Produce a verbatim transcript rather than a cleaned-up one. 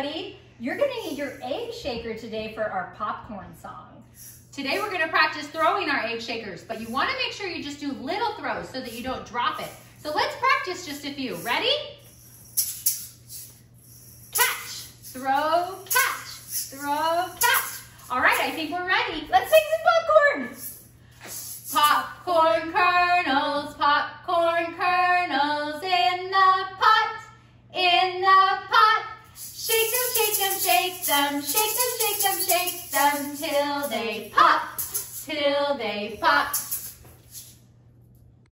everybody. You're gonna need your egg shaker today for our popcorn song. Today we're gonna practice throwing our egg shakers, but you wanna make sure you just do little throws so that you don't drop it. So let's practice just a few. Ready? Catch, throw, catch, throw, catch. All right, I think we're ready. Let's make some popcorn. Popcorn kernels, popcorn kernels in the pot, in the pot. Shake them, shake them, shake them, shake them, shake them, shake them till they pop, till they pop.